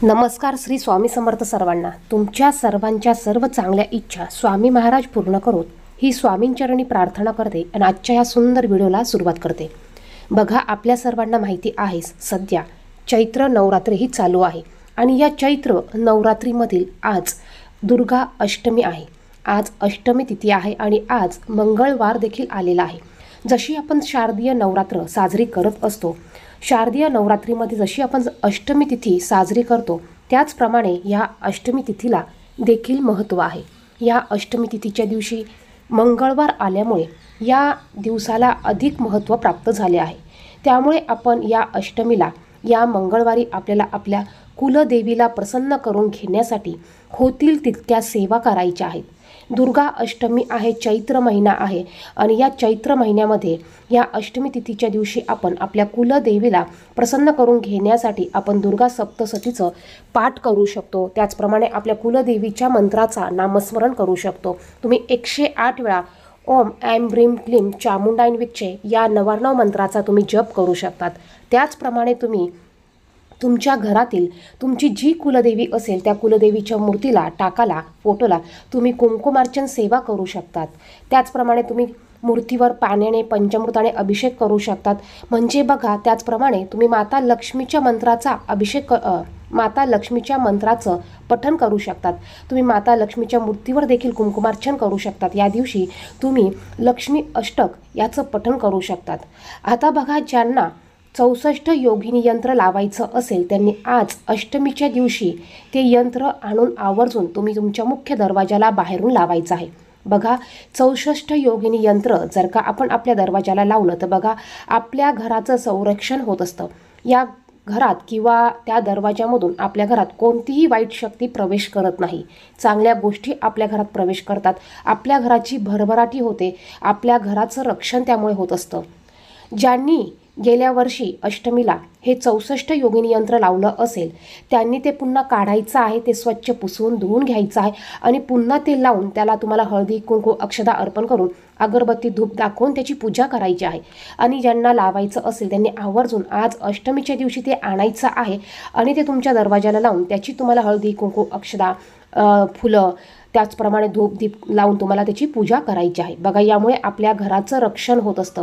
नमस्कार. श्री स्वामी समर्थ सर्वांना. तुमच्या सर्वांच्या सर्व चांगल्या इच्छा स्वामी महाराज पूर्ण करोत ही स्वामींचरणी प्रार्थना करते आणि आजच्या या सुंदर व्हिडिओला सुरुवात करते. बघा, आपल्या सर्वांना माहिती आहे सध्या चैत्र नवरात्री ही चालू आहे आणि या चैत्र नवरात्रीमधील आज दुर्गा अष्टमी आहे. आज अष्टमी तिथी आहे आणि आज मंगळवार देखील आलेला आहे. जशी आपण शारदीय नवरात्र साजरी करत असतो, शारदीय नवरात्रीमध्ये जशी आपण अष्टमी तिथी साजरी करतो त्याचप्रमाणे या अष्टमी तिथीला देखील महत्त्व आहे. या अष्टमी तिथीच्या दिवशी मंगळवार आल्यामुळे या दिवसाला अधिक महत्त्व प्राप्त झाले आहे. त्यामुळे आपण या अष्टमीला, या मंगळवारी आपल्याला आपल्या कुलदेवीला प्रसन्न करून घेण्यासाठी होतील तितक्या सेवा करायच्या आहेत. दुर्गा अष्टमी आहे, चैत्र महिना आहे आणि या चैत्र महिन्यामध्ये या अष्टमी तिथीच्या दिवशी आपण आपल्या कुलदेवीला प्रसन्न करून घेण्यासाठी आपण दुर्गा सप्तशतीचं पाठ करू शकतो. त्याचप्रमाणे आपल्या कुलदेवीच्या मंत्राचा नामस्मरण करू शकतो. तुम्ही 108 वेळा ओम ऐं ब्रीं क्लीं चामुंडाईन विच्चे या 99 मंत्राचा तुम्ही जप करू शकतात. त्याचप्रमाणे तुम्ही तुमच्या घरातील तुमची जी कुलदेवी असेल त्या कुलदेवीच्या मूर्तीला, टाकाला, फोटोला तुम्ही कुंकुमार्चन सेवा करू शकतात. त्याचप्रमाणे तुम्ही मूर्तीवर पाण्याने, पंचामृताने अभिषेक करू शकतात. म्हणजे बघा, त्याचप्रमाणे तुम्ही माता लक्ष्मीच्या मंत्राचा अभिषेक, माता लक्ष्मीच्या मंत्राचं पठण करू शकतात. तुम्ही माता लक्ष्मीच्या मूर्तीवर देखील कुंकुमार्चन करू शकतात. या दिवशी तुम्ही लक्ष्मी अष्टक याचं पठण करू शकतात. आता बघा, ज्यांना 64 योगिनी यंत्र लावायचं असेल त्यांनी आज अष्टमीच्या दिवशी ते यंत्र आणून आवर्जून तुम्ही तुमच्या मुख्य दरवाजाला बाहेरून लावायचं आहे. बघा, 64 योगिनी यंत्र जर का आपण आपल्या दरवाजाला लावलं तर बघा, आपल्या घराचं संरक्षण होत असतं. या घरात किंवा त्या दरवाजामधून आपल्या घरात कोणतीही वाईट शक्ती प्रवेश करत नाही. चांगल्या गोष्टी आपल्या घरात प्रवेश करतात. आपल्या घराची भरभराटी होते. आपल्या घराचं रक्षण त्यामुळे होत असतं. ज्यांनी गेल्या वर्षी अष्टमीला हे 64 योगिनी यंत्र लावलं असेल त्यांनी ते पुन्हा काढायचं आहे. ते स्वच्छ पुसून धुवून घ्यायचं आहे आणि पुन्हा ते लावून त्याला तुम्हाला हळदी, कुंकू, अक्षदा अर्पण करून अगरबत्ती, धूप दाखवून त्याची पूजा करायची आहे. आणि ज्यांना लावायचं असेल त्यांनी आवर्जून आज अष्टमीच्या दिवशी ते आणायचं आहे आणि ते तुमच्या दरवाजाला लावून त्याची तुम्हाला हळदी, कुंकू, अक्षदा, फुलं, त्याचप्रमाणे धूप दीप लावून तुम्हाला त्याची पूजा करायची आहे. बघा, यामुळे आपल्या घराचं रक्षण होत असतं.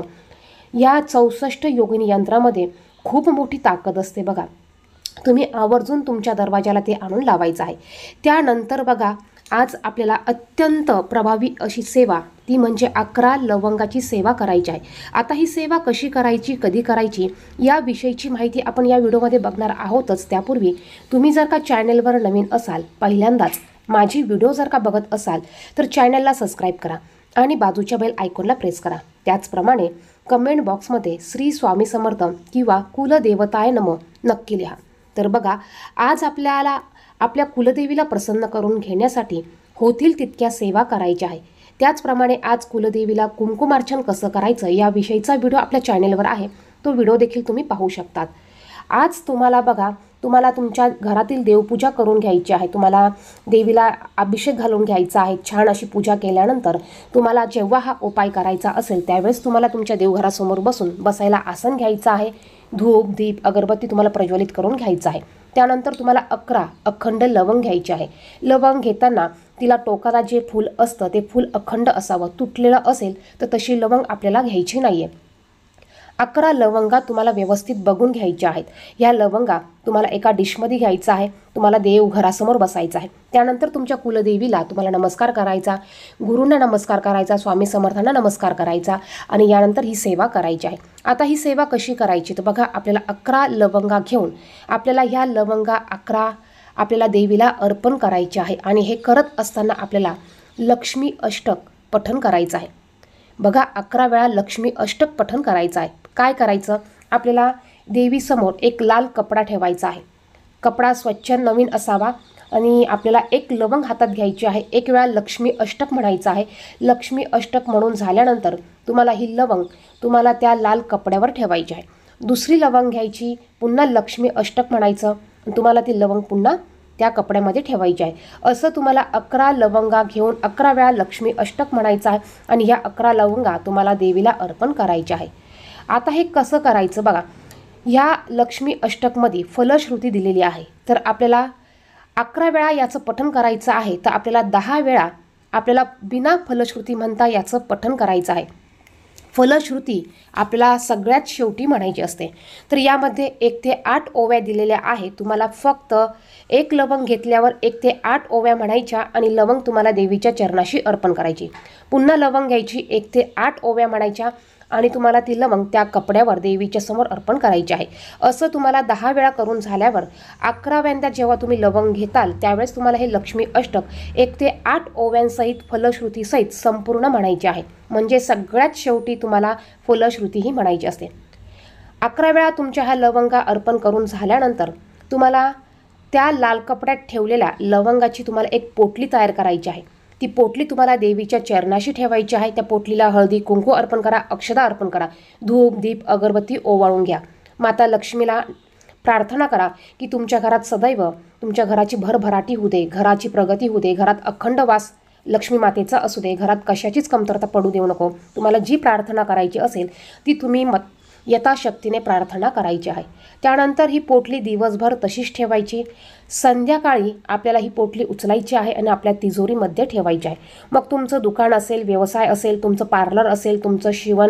या 64 योगिनी यंत्रामध्ये खूप मोठी ताकद असते. बघा, तुम्ही आवर्जून तुमच्या दरवाजाला ते आणून लावायचं आहे. त्यानंतर बघा, आज आपल्याला अत्यंत प्रभावी अशी सेवा, ती म्हणजे 11 लवंगाची सेवा करायची आहे. आता ही सेवा कशी करायची, कधी करायची याविषयीची माहिती आपण या व्हिडिओमध्ये बघणार आहोतच. त्यापूर्वी तुम्ही जर का चॅनलवर नवीन असाल, पहिल्यांदाच माझी व्हिडिओ जर का बघत असाल तर चॅनलला सबस्क्राईब करा आणि बाजूच्या बेल आयकॉनला प्रेस करा. त्याचप्रमाणे कमेंट बॉक्समध्ये श्री स्वामी समर्थ किंवा कुलदेवताय नमः नक्की लिहा. तर बघा, आज आपल्याला आपल्या कुलदेवीला प्रसन्न करून घेण्यासाठी होतील तितक्या सेवा करायच्या आहे. त्याचप्रमाणे आज कुलदेवीला कुंकुमार्चन कसं करायचं याविषयीचा व्हिडिओ आपल्या चॅनेलवर आहे. तो व्हिडिओ देखील तुम्ही पाहू शकतात. आज तुम्हाला बघा, तुम्हाला तुमच्या घरातील देवपूजा करून घ्यायची आहे. तुम्हाला देवीला अभिषेक घालून घ्यायचा आहे. छान अशी पूजा केल्यानंतर तुम्हाला जेव्हा हा उपाय करायचा असेल त्यावेळेस तुम्हाला तुमच्या देवघरासमोर बसायला आसन घ्यायचं आहे. धूप, दीप, अगरबत्ती तुम्हाला प्रज्वलित करून घ्यायचं आहे. त्यानंतर तुम्हाला 11 अखंड लवंग घ्यायचे आहे. लवंग घेताना तिला टोकाला जे फूल असतं ते फूल अखंड असावं. तुटलेलं असेल तर तशी लवंग आपल्याला घ्यायची नाही आहे. 11 लवंगा तुम्हाला व्यवस्थित बघून घ्यायच्या आहेत. ह्या लवंगा तुम्हाला एका डिशमध्ये घ्यायचा आहे. तुम्हाला देवघरासमोर बसायचं आहे. त्यानंतर तुमच्या कुलदेवीला तुम्हाला नमस्कार करायचा, गुरूंना नमस्कार करायचा, स्वामी समर्थांना नमस्कार करायचा आणि यानंतर ही सेवा करायची आहे. आता ही सेवा कशी करायची तर बघा, आपल्याला 11 लवंगा घेऊन आपल्याला ह्या लवंगा 11 आपल्याला देवीला अर्पण करायचे आहे आणि हे करत असताना आपल्याला लक्ष्मी अष्टक पठण करायचं आहे. बघा, 11 वेळा लक्ष्मी अष्टक पठण करायचं आहे. काय करायचं, आपल्याला देवीसमोर एक लाल कपडा ठेवायचा आहे. कपडा स्वच्छ नवीन असावा आणि आपल्याला एक लवंग हातात घ्यायची आहे. एक वेळा लक्ष्मी अष्टक म्हणायचं आहे. लक्ष्मी अष्टक म्हणून झाल्यानंतर तुम्हाला ही लवंग तुम्हाला त्या लाल कपड्यावर ठेवायची आहे. दुसरी लवंग घ्यायची, पुन्हा लक्ष्मी अष्टक म्हणायचं, तुम्हाला ती लवंग पुन्हा त्या कपड्यामध्ये ठेवायची आहे. असं तुम्हाला 11 लवंगा घेऊन 11 वेळा लक्ष्मी अष्टक म्हणायचं आहे आणि ह्या 11 लवंगा तुम्हाला देवीला अर्पण करायच्या आहे. आता हे कसं करायचं बघा, ह्या लक्ष्मी अष्टकमध्ये फलश्रुती दिलेली आहे. तर आपल्याला 11 वेळा याचं पठण करायचं आहे, तर आपल्याला 10 वेळा आपल्याला बिना फलश्रुती म्हणता याचं पठण करायचं आहे. फलश्रुती आपल्याला सगळ्यात शेवटी म्हणायची असते. तर यामध्ये 1 ते 8 ओव्या दिलेल्या आहे. तुम्हाला फक्त एक लवंग घेतल्यावर 1 ते 8 ओव्या म्हणायच्या आणि लवंग तुम्हाला देवीच्या चरणाशी अर्पण करायची. पुन्हा लवंग घ्यायची, 1 ते 8 ओव्या म्हणायच्या आणि तुम्हाला ती लवंग त्या कपड्यावर देवीच्या समोर अर्पण करायची आहे. असं तुम्हाला 10 वेळा करून झाल्यावर 11व्यांदा जेव्हा तुम्ही लवंग घेताल त्यावेळेस तुम्हाला हे लक्ष्मी अष्टक 1 ते 8 ओव्यांसहित फलश्रुतीसहित संपूर्ण म्हणायचे आहे. म्हणजे सगळ्यात शेवटी तुम्हाला फलश्रुतीही म्हणायची असते. 11 वेळा तुमच्या ह्या लवंगा अर्पण करून झाल्यानंतर तुम्हाला त्या लाल कपड्यात ठेवलेल्या लवंगाची तुम्हाला एक पोटली तयार करायची आहे. ती पोटली तुम्हाला देवीच्या चरणाशी ठेवायची आहे. त्या पोटलीला हळदी कुंकू अर्पण करा, अक्षता अर्पण करा, धूप दीप अगरबत्ती ओवाळून घ्या. माता लक्ष्मीला प्रार्थना करा की तुमच्या घरात सदैव तुमच्या घराची भरभराटी होऊ दे, घराची प्रगती होऊ दे, घरात अखंड वास लक्ष्मी मातेचा असू दे, घरात कशाचीच कमतरता पडू देऊ नको. तुम्हाला जी प्रार्थना करायची असेल ती तुम्ही यथाशक्तीने प्रार्थना करायची आहे. त्यानंतर ही पोटली दिवसभर तशीच ठेवायची. संध्याकाळी आपल्याला ही पोटली उचलायची आहे आणि आपल्या तिजोरीमध्ये ठेवायची आहे. मग तुमचं दुकान असेल, व्यवसाय असेल, तुमचं पार्लर असेल, तुमचं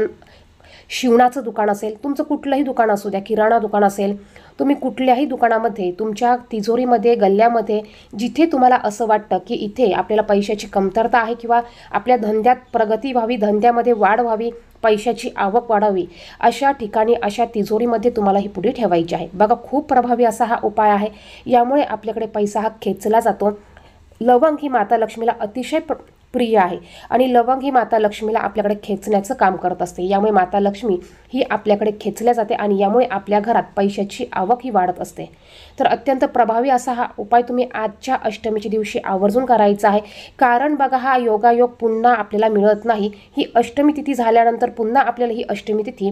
शिवणाचं दुकान असेल, तुमचं कुठलंही दुकान असू द्या, किराणा दुकान असेल, तुम्ही कुठल्याही दुकानामध्ये तुमच्या तिजोरीमध्ये गल्ल्यामध्ये जिथे तुम्हाला असं वाटतं की इथे आपल्याला पैशाची कमतरता आहे किंवा आपल्या धंद्यात प्रगती व्हावी, धंद्यामध्ये वाढ व्हावी, पैशाची आवक वाढावी, अशा ठिकाणी अशा तिजोरीमध्ये तुम्हाला ही पुडी ठेवायची आहे. बघा, खूप प्रभावी असा हा उपाय आहे. यामुळे आपल्याकडे पैसा हा खेचला जातो. लवंग ही माता लक्ष्मीला अतिशय प्रिय आहे आणि लवंग ही माता लक्ष्मीला आपल्याकडे खेचण्याचं काम करत असते. यामुळे माता लक्ष्मी ही आपल्याकडे खेचल्या जाते आणि यामुळे आपल्या घरात पैशाची आवक ही वाढत असते. तर अत्यंत प्रभावी असा हा उपाय तुम्ही आजच्या अष्टमीच्या दिवशी आवर्जून करायचा आहे. कारण बघा, हा योगायोग पुन्हा आपल्याला मिळत नाही. ही अष्टमी तिथी झाल्यानंतर पुन्हा आपल्याला ही अष्टमी तिथी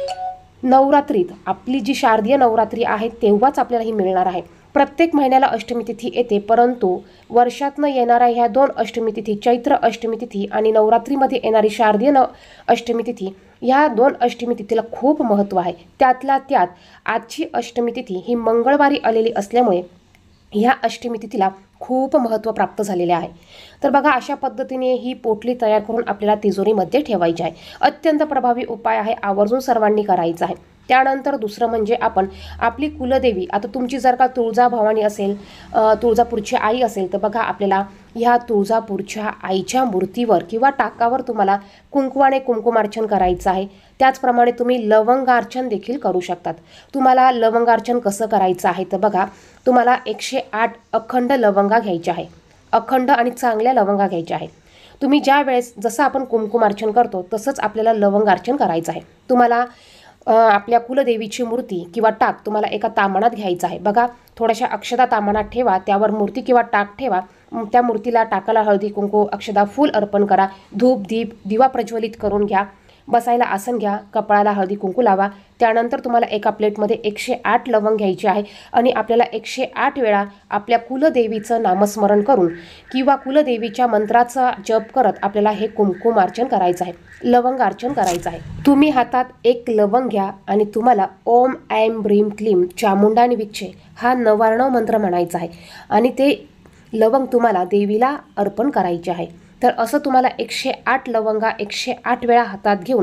नवरात्रीत, आपली जी शारदीय नवरात्री आहे तेव्हाच आपल्याला ही मिळणार आहे. प्रत्येक महिन्याला अष्टमी तिथी येते, परंतु वर्षातनं येणाऱ्या ह्या 2 अष्टमी तिथी, चैत्र अष्टमी तिथी आणि नवरात्रीमध्ये येणारी शारदीय अष्टमी तिथी, ह्या 2 अष्टमी तिथीला खूप महत्त्व आहे. त्यातल्या त्यात आजची अष्टमी तिथी ही मंगळवारी आलेली असल्यामुळे ह्या अष्टमी तिथीला खूप महत्त्व प्राप्त झालेले आहे. तर बघा, अशा पद्धतीने ही पोटली तयार करून आपल्याला तिजोरीमध्ये ठेवायची आहे. अत्यंत प्रभावी उपाय आहे, आवर्जून सर्वांनी करायचा आहे. त्यानंतर दुसरं म्हणजे आपण आपली कुलदेवी, आता तुमची जर का तुळजाभवानी असेल, तुळजापूरची आई असेल, तर बघा आपल्याला ह्या तुळजापूरच्या आईच्या मूर्तीवर किंवा टाकावर तुम्हाला कुंकवाने कुंकुमार्चन करायचं आहे. त्याचप्रमाणे तुम्ही लवंगार्चन देखील करू शकतात. तुम्हाला लवंगार्चन कसं करायचं आहे तर बघा, तुम्हाला 108 अखंड लवंगा घ्यायच्या आहे. अखंड आणि चांगल्या लवंगा घ्यायच्या आहे. तुम्ही ज्या वेळेस जसं आपण कुंकुमार्चन करतो तसंच आपल्याला लवंगार्चन करायचं आहे. तुम्हाला आपल्या कुलदेवीची मूर्ती किंवा टाक तुम्हाला एका तामाणात घ्यायचं आहे. बघा, थोड्याशा अक्षता तामाणात ठेवा, त्यावर मूर्ती किंवा टाक ठेवा. त्या मूर्तीला टाकाला हळदी कुंकू अक्षता फूल अर्पण करा. धूप दीप दिवा प्रज्वलित करून घ्या. बसायला आसन घ्या, कपाळाला हळदी कुंकू लावा. त्यानंतर तुम्हाला एका प्लेटमध्ये 108 लवंग घ्यायचे आहे आणि आपल्याला 108 वेळा आपल्या कुलदेवीचं नामस्मरण करून किंवा कुलदेवीच्या मंत्राचा जप करत आपल्याला हे कुंकुमार्चन करायचं आहे, लवंगार्चन करायचं आहे. तुम्ही हातात एक लवंग घ्या आणि तुम्हाला ओम ऐं ब्रीम क्लीम चामुंडानी विच्छे हा 99 मंत्र म्हणायचा आहे आणि ते लवंग तुम्हाला देवीला अर्पण करायचे आहे. तर असं तुम्हाला 108 लवंगा 108 वेळा हातात घेऊन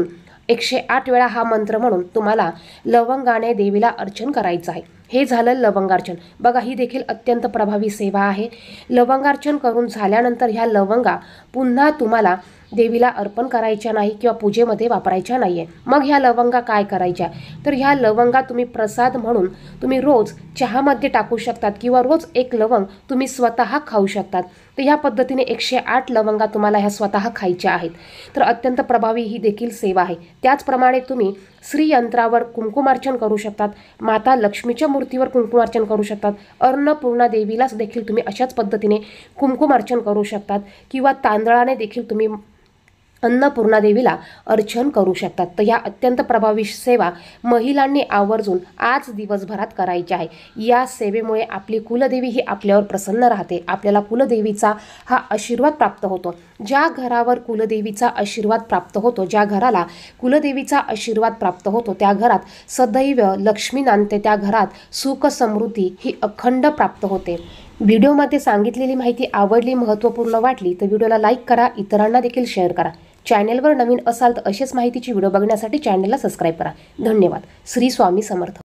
108 वेळा हा मंत्र म्हणून तुम्हाला लवंगाने देवीला अर्चन करायचं आहे. हे झालं लवंगार्चन. बघा, ही देखील अत्यंत प्रभावी सेवा आहे. लवंगार्चन करून झाल्यानंतर ह्या लवंगा पुन्हा तुम्हाला देवीला अर्पण करायच्या नाही किंवा पूजेमध्ये वापरायच्या नाही आहे. मग ह्या लवंगा काय करायच्या तर ह्या लवंगा तुम्ही प्रसाद म्हणून तुम्ही रोज चहामध्ये टाकू शकतात किंवा रोज एक लवंग तुम्ही स्वतः खाऊ शकतात. तर ह्या पद्धतीने 108 लवंगा तुम्हाला ह्या स्वतः खायच्या आहेत. तर अत्यंत प्रभावी ही देखील सेवा आहे. त्याचप्रमाणे तुम्ही श्रीयंत्रावर कुंकुमार्चन करू शकतात. माता लक्ष्मीच्या मूर्तीवर कुंकुमार्चन करू शकतात. अन्नपूर्णा देवीला देखील तुम्ही अशाच पद्धतीने कुंकुमार्चन करू शकतात किंवा तांदळाने देखील तुम्ही अन्नपूर्णा देवीला अर्चन करू शकतात। तर या अत्यंत प्रभावी सेवा महिलांनी आवर्जून आज दिवसभरात करायची आहे। या सेवेमुळे आपली कुलदेवी ही आपल्यावर प्रसन्न राहते, आपल्याला कुलदेवीचा हा आशीर्वाद प्राप्त होतो। ज्या घरावर कुलदेवीचा आशीर्वाद प्राप्त होतो, ज्या घराला कुलदेवीचा आशीर्वाद प्राप्त होतो, त्या घरात सदैव लक्ष्मी नांदते, त्या घरात सुख समृद्धी ही अखंड प्राप्त होते। व्हिडिओमध्ये सांगितलेली माहिती आवडली, महत्त्वपूर्ण वाटली तर व्हिडिओला लाईक करा, इतरांना देखील शेअर करा। चॅनेलवर नवीन असाल तर अशीच माहितीची व्हिडिओ बघण्यासाठी चॅनेलला सबस्क्राईब करा। धन्यवाद। श्री स्वामी समर्थ।